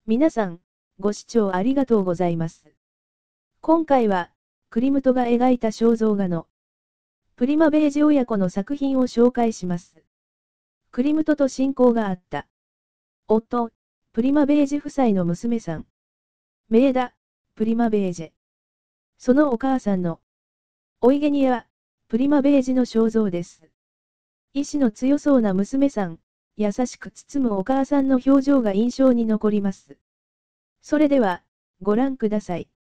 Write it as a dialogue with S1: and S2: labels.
S1: 皆さん、ご視聴ありがとうございます。今回は、クリムトが描いた肖像画の、プリマベージ親子の作品を紹介します。クリムトと親交があった。夫、プリマベージ夫妻の娘さん。メーダ、プリマベージェ。そのお母さんの、オイゲニア、プリマベージの肖像です。意志の強そうな娘さん、優しく包むお母さんの表情が印象に残ります。それでは、ご覧ください。